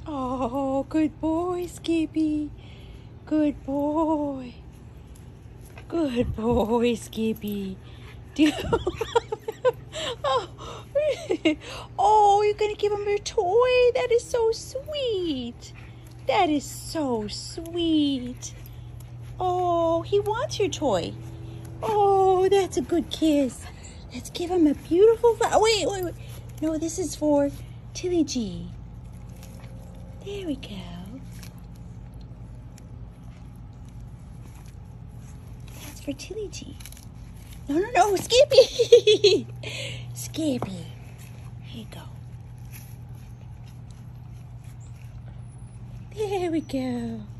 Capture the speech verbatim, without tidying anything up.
Oh, good boy, Skippy. Good boy. Good boy, Skippy. Do you... oh, oh, you're going to give him your toy? That is so sweet. That is so sweet. Oh, he wants your toy. Oh, that's a good kiss. Let's give him a beautiful... Oh, wait, wait, wait. No, this is for Tilly G. There we go. That's for Tilly G. No, no, no, Skippy. Skippy. Here you go. There we go.